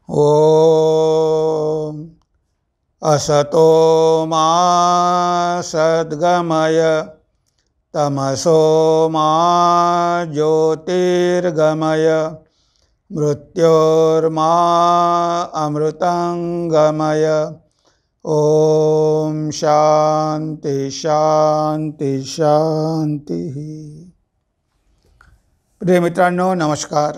ॐ असतो मा सद्गमय तमसो मा ज्योतिर्गमय मृत्योर्मा अमृतंगमय। ओम शांति शांति शांति। प्रिय मित्रांनो, नमस्कार।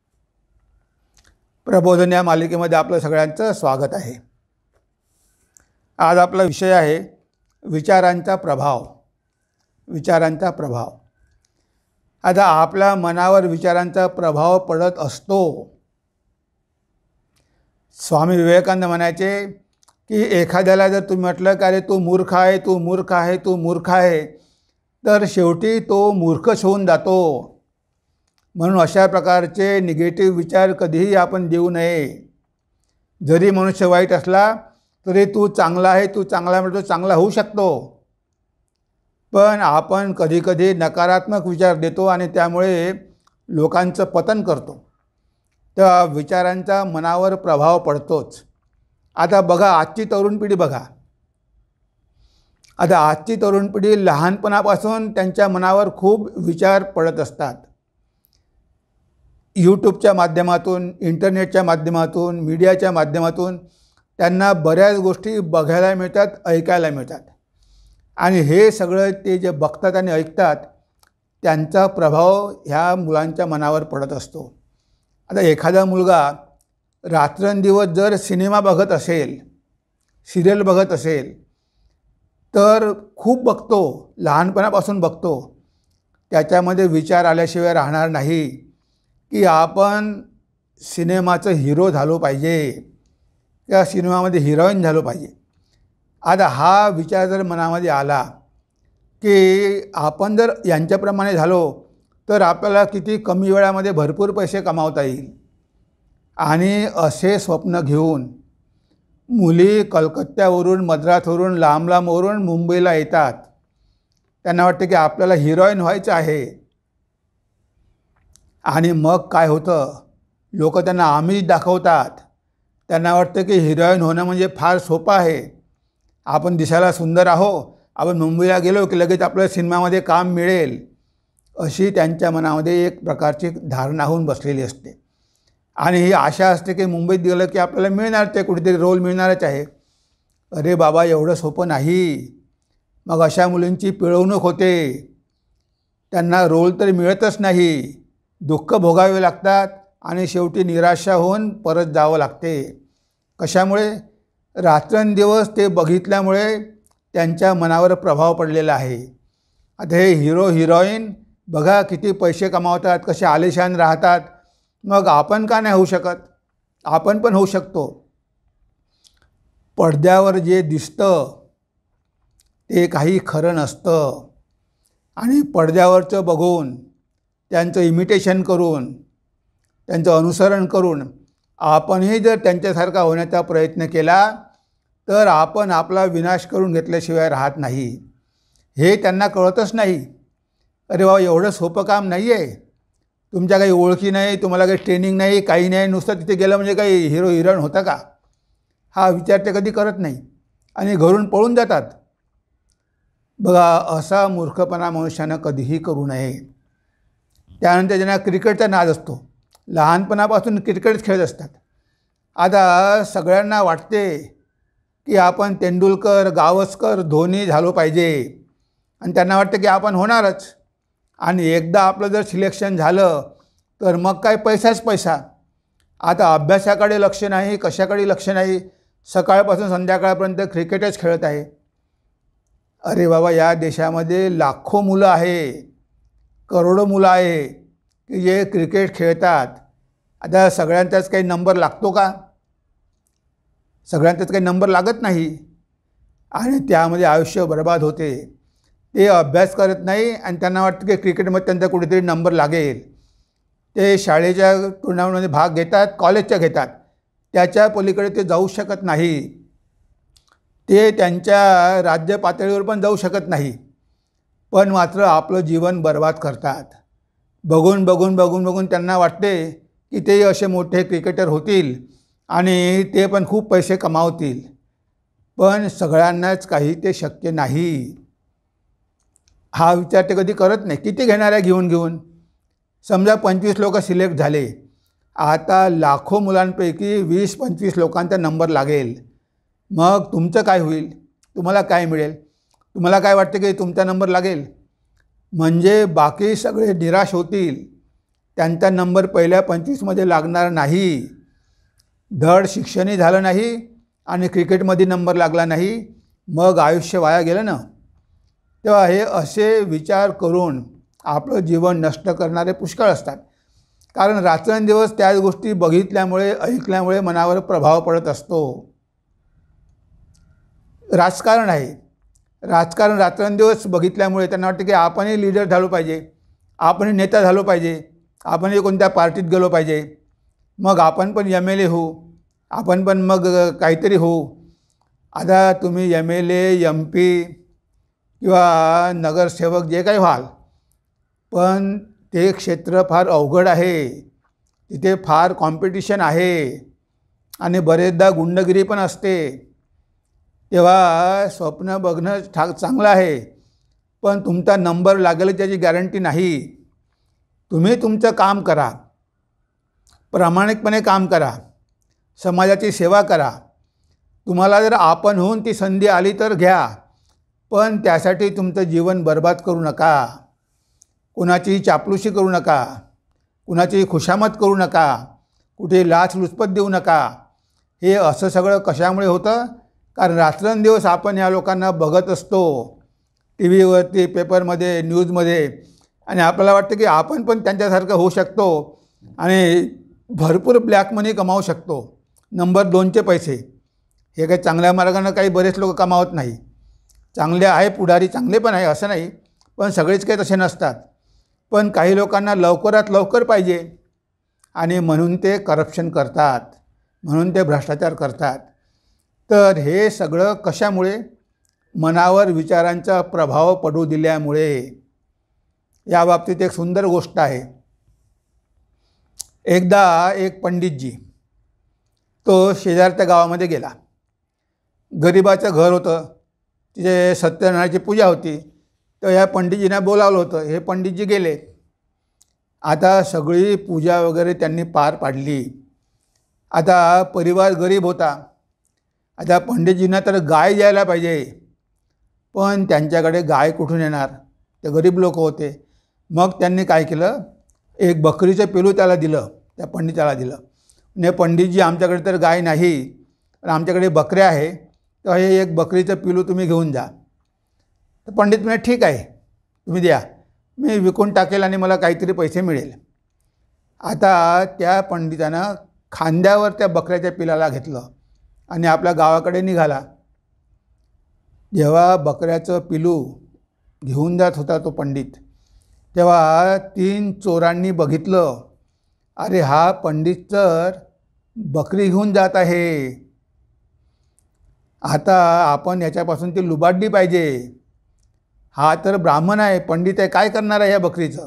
प्रबोधन या मालिकेमध्ये आपलं सगळ्यांचं स्वागत आहे। आज आपला विषय आहे विचारांचा प्रभाव। विचारांचा प्रभाव। आता आपल्या मनावर विचारांचा प्रभाव पडत असतो। स्वामी विवेकानंद म्हणायचे की एखाद्याला जर तुम्ही म्हटलं की अरे तू मूर्ख आहे, तू मूर्ख आहे, तू मूर्ख आहे, तर शेवटी तो मूर्खच होऊन जातो। म्हणून अशा प्रकारचे निगेटिव्ह विचार कधीही आपण देऊ नये। जरी मनुष्य वाईट असला तरी तू चांगला आहे, तू चांगला म्हणजे तो चांगला होऊ शकतो। पण आपण कधीकधी नकारात्मक विचार देतो आणि त्यामुळे लोकांचं पतन करतो। त्या विचारांचा मनावर प्रभाव पडतोच। आता बघा, आजची तरुण पिढी बघा। आता आजची तरुण पिढी लहानपणापासून त्यांच्या मनावर खूप विचार पडत असतात। यूट्यूबच्या माध्यमातून, इंटरनेटच्या माध्यमातून, मीडियाच्या माध्यमातून त्यांना बऱ्याच गोष्टी बघायला मिळतात, ऐकायला मिळतात। आणि हे सगळं ते जे बघतात आणि ऐकतात त्यांचा प्रभाव ह्या मुलांच्या मनावर पडत असतो। आता एखादा मुलगा रात्रंदिवस जर सिनेमा बघत असेल, सिरियल बघत असेल, तर खूप बघतो, लहानपणापासून बघतो, त्याच्यामध्ये विचार आल्याशिवाय राहणार नाही की आपण सिनेमाचं हिरो झालो पाहिजे किंवा सिनेमामध्ये हिरोईन झालो पाहिजे। आता हा विचार जर मनामध्ये आला की आपण जर यांच्याप्रमाणे झालो तर आपल्याला किती कमी वेळामध्ये भरपूर पैसे कमावता येईल, आणि असे स्वप्न घेऊन मुली कलकत्त्यावरून, मद्रासवरून, लांब लांबवरून मुंबईला येतात। त्यांना वाटतं की आपल्याला हिरोईन व्हायचं आहे। आणि मग काय होतं, लोक त्यांना आमिष दाखवतात। त्यांना वाटतं की हिरोईन होणं म्हणजे फार सोपं आहे। आपण दिसायला सुंदर आहो, आपण मुंबईला गेलो की लगेच आपल्याला सिनेमामध्ये काम मिळेल, अशी त्यांच्या मनामध्ये एक प्रकारची धारणा होऊन बसलेली असते। आणि ही आशा असते की मुंबईत गेलं की आपल्याला मिळणार, ते कुठेतरी रोल मिळणारच आहे। अरे बाबा, एवढं सोपं नाही। मग अशा मुलींची पिळवणूक होते, त्यांना रोल तर मिळतच नाही, दुःख भोगावे लागतात आणि शेवटी निराशा होऊन परत जावं लागते। कशामुळे? रात्रंदिवस ते बघितल्यामुळे त्यांच्या मनावर प्रभाव पडलेला आहे। आता हे हिरो हिरोईन बघा किती पैसे कमावतात, कसे आलिशान राहतात, मग आपण का नाही होऊ शकत? आपण पण होऊ शकतो। पडद्यावर जे दिसतं ते काही खरं नसतं, आणि पडद्यावरचं बघून, त्यांचं इमिटेशन करून, त्यांचं अनुसरण करून आपणही जर त्यांच्यासारखा होण्याचा प्रयत्न केला तर आपण आपला विनाश करून घेतल्याशिवाय राहत नाही। हे त्यांना कळतच नाही। अरे बाबा, एवढं सोपं काम नाही आहे। तुमच्या काही ओळखी नाही, तुम्हाला काही ट्रेनिंग नाही, काही नाही, नुसतं तिथे गेलं म्हणजे काही हिरो हिरोईन होतं का? हा विचार ते कधी करत नाही आणि घरून पळून जातात। बघा, असा मूर्खपणा मनुष्यानं कधीही करू नये। त्यानंतर ज्यांना क्रिकेटचा नाद असतो, लहानपणापासून क्रिकेट खेळत असतात। आता सगळ्यांना वाटते की आपण तेंडुलकर, गावस्कर, धोनी झालो पाहिजे, आणि त्यांना वाटतं की आपण होणारच। आणि एकदा आपलं जर सिलेक्शन झालं तर मग काय पैसाच पैसा। आता अभ्यासाकडे लक्ष नाही, कशाकडे लक्ष नाही, सकाळपासून संध्याकाळपर्यंत क्रिकेटच खेळत आहे। अरे बाबा, या देशामध्ये लाखो मुलं आहे, करोडो मुलं आहे की जे क्रिकेट खेळतात। आता सगळ्यांचाच काही नंबर लागतो का? सगळ्यांचाच काही नंबर लागत नाही, आणि त्यामध्ये आयुष्य बर्बाद होते। ते अभ्यास करत नाही आणि त्यांना वाटतं की क्रिकेटमध्ये त्यांचा कुठेतरी नंबर लागेल। ते शाळेच्या टुर्नामेंटमध्ये भाग घेतात, कॉलेजच्या घेतात, त्याच्या पलीकडे ते जाऊ शकत नाही। ते त्यांच्या राज्य पातळीवर पण जाऊ शकत नाही, पण मात्र आपलं जीवन बर्बाद करतात। बघून बघून बघून बघून त्यांना वाटते की ते असे मोठे क्रिकेटर होतील आणि ते पण खूप पैसे कमावतील, पण सगळ्यांनाच काही ते शक्य नाही. हा विचार ते कधी करत नाही. किती घेणार आहे घेऊन घेऊन? समजा 25 लोक सिलेक्ट झाले, आता लाखो मुलांपैकी 20-25 लोकांचा नंबर लागेल. मग तुमचं काय होईल? तुम्हाला काय मिळेल? तुम्हाला काय वाटतं की तुमचा नंबर लागेल? म्हणजे बाकी सगळे निराश होतील. त्यांचा नंबर पहिल्या 25मध्ये लागणार नाही. धड शिक्षणही झालं नाही आणि क्रिकेटमध्ये नंबर लागला नाही, मग आयुष्य वाया गेलं ना. तेव्हा हे असे विचार करून आपलं जीवन नष्ट करणारे पुष्कळ असतात. कारण रात्रंदिवस त्याच गोष्टी बघितल्यामुळे, ऐकल्यामुळे मनावर प्रभाव पडत असतो. राजकारण आहे. राजकारण रात्रंदिवस बघितल्यामुळे त्यांना वाटतं की आपणही लीडर झालो पाहिजे, आपणही नेता झालो पाहिजे, आपणही कोणत्या पार्टीत गेलो पाहिजे, मग आपण पण MLA होऊ, आपण पण मग काहीतरी होऊ. आता तुम्ही MLA, MP किंवा नगरसेवक जे काही व्हाल, पण ते क्षेत्र फार अवघड आहे. तिथे फार कॉम्पिटिशन आहे आणि बरेचदा गुंडगिरी पण असते. तेव्हा स्वप्न बघणं चांगलं आहे, पण तुमचा नंबर लागेल त्याची गॅरंटी नाही. तुम्ही तुमचं काम करा, प्रामाणिकपणे काम करा, समाजाची सेवा करा. तुम्हाला जर आपण होऊन ती संधी आली तर घ्या, पण त्यासाठी तुमचं जीवन बर्बाद करू नका. कुणाची चापलुसी करू नका, कुणाची खुशामत करू नका, कुठे लाचलुचपत देऊ नका. हे असं सगळं कशामुळे होतं? कारण रात्रंदिवस आपण या लोकांना बघत असतो TV वरती, पेपरमध्ये, न्यूजमध्ये, आणि आपल्याला वाटतं की आपण पण त्यांच्यासारखं होऊ शकतो आणि भरपूर ब्लॅक मनी कमावू शकतो. नंबर 2चे पैसे हे काही चांगल्या मार्गानं काही बरेच लोक कमावत नाही. चांगले आहे, पुढारी चांगले पण आहे असं नाही, पण सगळेच काही तसे नसतात. पण काही लोकांना लवकरात लवकर पाहिजे आणि म्हणून ते करप्शन करतात, म्हणून ते भ्रष्टाचार करतात. तर हे सगळं कशामुळे? मनावर विचारांचा प्रभाव पडू दिल्यामुळे. या बाबतीत एक सुंदर गोष्ट आहे. एकदा एक पंडितजी तो शेजारच्या गावामध्ये गेला. गरिबाचं घर होतं, तिथे सत्यनारायणाची पूजा होती. तर या पंडितजींना बोलावलं होतं. हे पंडितजी गेले. आता सगळी पूजा वगैरे त्यांनी पार पाडली. आता परिवार गरीब होता. आता पंडितजींना तर गाय द्यायला पाहिजे, पण त्यांच्याकडे गाय कुठून येणार? ते गरीब लोक होते. मग त्यांनी काय केलं, एक बकरीचं पिलू त्याला दिलं, त्या पंडिताला दिलं. म्हणजे पंडितजी, आमच्याकडे तर गाय नाही, पण आमच्याकडे बकऱ्या आहे, तर हे एक बकरीचं पिलू तुम्ही घेऊन जा. तर पंडित म्हणे ठीक आहे, तुम्ही द्या, मी विकून टाकेल आणि मला काहीतरी पैसे मिळेल. आता त्या पंडितानं खांद्यावर त्या बकऱ्याच्या पिलाला घेतलं आणि आपल्या गावाकडे निघाला. जेव्हा बकऱ्याचं पिलू घेऊन जात होता तो पंडित, तेव्हा 3 चोरांनी बघितलं, अरे हा पंडित तर बकरी घेऊन जात आहे. आता आपण याच्यापासून ती लुबाडली पाहिजे. हा तर ब्राह्मण आहे, पंडित आहे, काय करणार आहे या बकरीचं?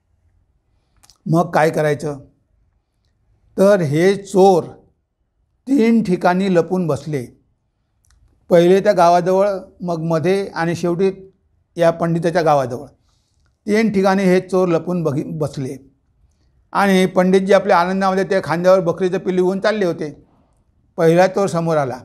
मग काय करायचं? तर हे चोर 3 ठिकाणी लपून बसले. पहिले त्या गावाजवळ, मग मध्ये आणि शेवटी या पंडिताच्या गावाजवळ. 3 ठिकाणी हे चोर लपून बसले. आणि पंडितजी आपल्या आनंदामध्ये त्या खांद्यावर बकरीचं पिल्लू घेऊन चालले होते. पहिला चोर समोर आला.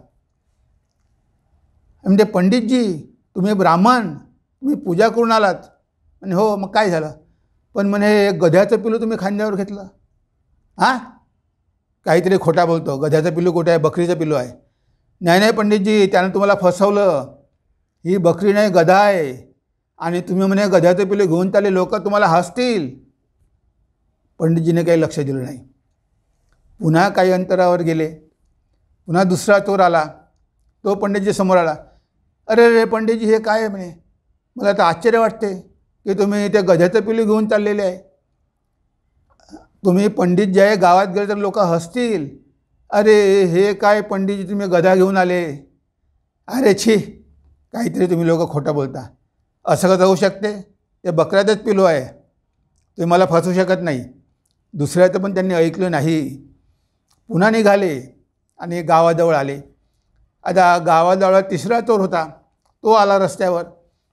म्हणजे पंडितजी, तुम्ही ब्राह्मण, तुम्ही पूजा करून आलात? म्हणे हो. मग काय झालं? पण म्हणे गध्याचं पिल्लू तुम्ही खांद्यावर घेतलं. हां, काहीतरी खोटा बोलतो. गध्याचं पिल्लू कुठे आहे? बकरीचं पिल्लू आहे. नाही नाही पंडितजी, त्यानं तुम्हाला फसवलं. ही बकरी नाही, गधा आहे. आणि तुम्ही म्हणे गध्याचं पिल्लू घेऊन चालले, लोक तुम्हाला हसतील. पंडितजीने काही लक्ष दिलं नाही. पुन्हा काही अंतरावर गेले. पुन्हा दुसरा चोर आला. तो पंडितजी समोर आला. अरे रे पंडितजी, हे काय आहे म्हणे? मला तर आश्चर्य वाटते की तुम्ही ते गध्याचं पिल्लू घेऊन चाललेले आहे. तुम्ही पंडित जे आहे, गावात गेले तर लोक हसतील. अरे हे काय पंडितजी, तुम्ही गधा घेऊन आले? अरे छी, काहीतरी तुम्ही लोक खोटं बोलता. असं कसं होऊ शकते? ते बकऱ्याचंच पिलू आहे, तुम्ही मला फसवू शकत नाही. दुसऱ्याचं पण त्यांनी ऐकलं नाही. पुन्हा निघाले. आणि गावाजवळ आले. आता गावाजवळ तिसरा चोर होता, तो आला रस्त्यावर.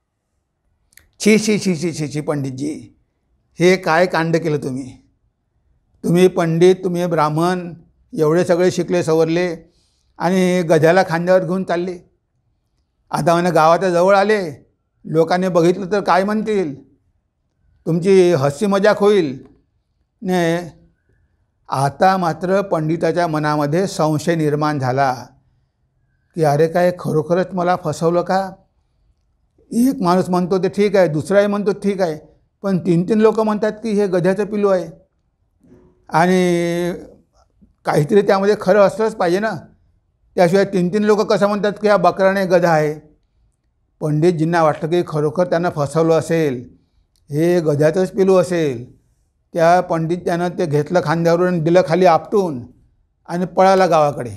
छी छी छी छी छी छी पंडितजी, हे काय कांड केलं तुम्ही? तुम्ही पंडित, तुम्ही ब्राह्मण, एवढे सगळे शिकले सवरले आणि गध्याला खांद्यावर घेऊन चालले. आता म्हणे गावाच्या जवळ आले, लोकांनी बघितलं तर काय म्हणतील? तुमची हसी मजाक होईल. ने आता मात्र पंडिताच्या मनामध्ये संशय निर्माण झाला की अरे काय खरोखरच मला फसवलं का? एक माणूस म्हणतो ते ठीक आहे, दुसराही म्हणतो ठीक आहे, पण 3-3 लोक म्हणतात की हे गध्याचं पिल्लू आहे आणि काहीतरी त्यामध्ये खरं असलंच पाहिजे ना. त्याशिवाय 3-3 लोक कसं म्हणतात की हा बकराने गधा आहे. पंडितजींना वाटलं की खरोखर त्यांना फसवलं असेल, हे गध्याचंच पिल्लू असेल. त्या पंडितानं ते घेतलं खांद्यावरून, दिलं खाली आपटून आणि पळाला गावाकडे.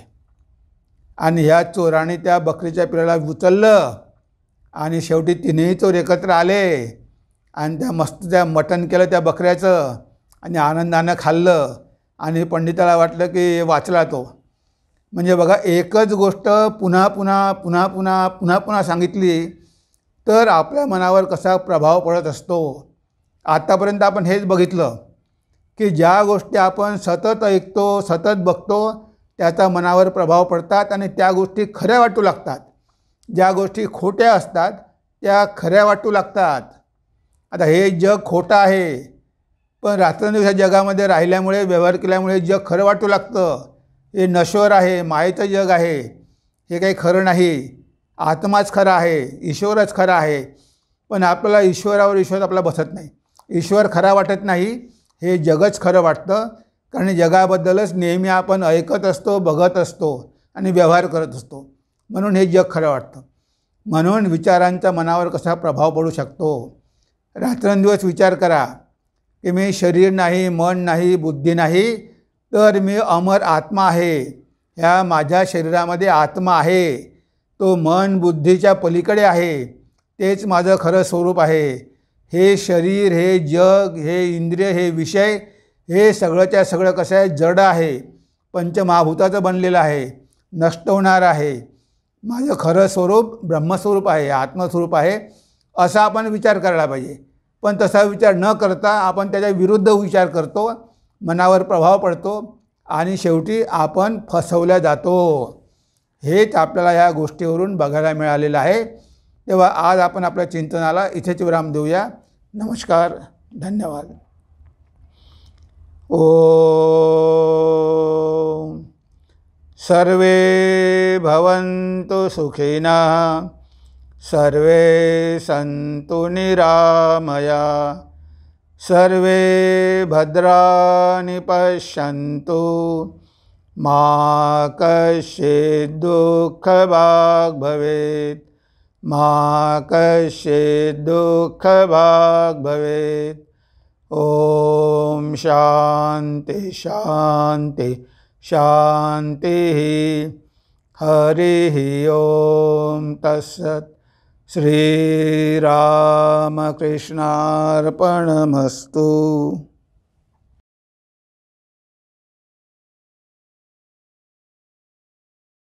आणि ह्या चोराने त्या बकरीच्या पिल्लाला उचललं आणि शेवटी तिन्ही चोर एकत्र आले आणि त्या मस्त त्या मटण केलं त्या बकऱ्याचं आणि आनंदानं खाल्लं. आणि पंडिताला वाटलं की वाचला तो. म्हणजे बघा, एकच गोष्ट पुन्हा पुन्हा पुन्हा पुन्हा पुन्हा पुन्हा सांगितली तर आपल्या मनावर कसा प्रभाव पडत असतो. आत्तापर्यंत आपण हेच बघितलं की ज्या गोष्टी आपण सतत ऐकतो, सतत बघतो, त्याचा मनावर प्रभाव पडतात आणि त्या गोष्टी खऱ्या वाटू लागतात. ज्या गोष्टी खोट्या असतात त्या खऱ्या वाटू लागतात. आता हे जग खोटं आहे, पण रात्रंदिवस या जगामध्ये राहिल्यामुळे, व्यवहार केल्यामुळे जग खरं वाटू लागतं. हे नश्वर आहे, मायेचं जग आहे, हे काही खरं नाही. आत्माच खरा आहे, ईश्वरच खरा आहे. पण आपल्याला ईश्वरावर विश्वास आपला बसत नाही. ईश्वर खरा वाटत नाही, हे जगच खरं वाटतं. कारण जगाबद्दलच नेहमी आपण ऐकत असतो, बघत असतो आणि व्यवहार करत असतो. म्हणून हे जग खरं वाटतं. म्हणून विचारांचा मनावर कसा प्रभाव पडू शकतो. रात्रंदिवस विचार करा की मी शरीर नाही, मन नाही, बुद्धी नाही, तर मी अमर आत्मा आहे. ह्या माझ्या शरीरामध्ये आत्मा आहे, तो मन बुद्धीच्या पलीकडे आहे, तेच माझं खरं स्वरूप आहे. हे शरीर, हे जग, हे इंद्रिय, हे विषय, हे सगळंच्या सगळं कसं आहे, जड आहे, पंचमहाभूताचं बनलेलं आहे, नष्ट होणार आहे. माझं खरं स्वरूप ब्रह्मस्वरूप आहे, आत्मस्वरूप आहे, असा आपण विचार करायला पाहिजे. पण तसा विचार न करता आपण त्याच्या विरुद्ध विचार करतो, मनावर प्रभाव पडतो आणि शेवटी आपण फसवल्या जातो. हेच आपल्याला या गोष्टीवरून बघायला मिळालेलं आहे. तेव्हा आज आपण आपल्या चिंतनाला इथेच विराम देऊया. नमस्कार, धन्यवाद. ओम सर्वे भवन्तु सुखिनः, सर्वे सन्तु निरामया, सर्वे भद्राणि पश्यन्तु, मा कश्चित् दुःखभाग् भवेत्, मा कश्चित् दुःखभाग् भवेत्. ओम शांति शांति शांति. हरि ओम तत्सत्. श्रीरामकृष्णार्पणमस्तु.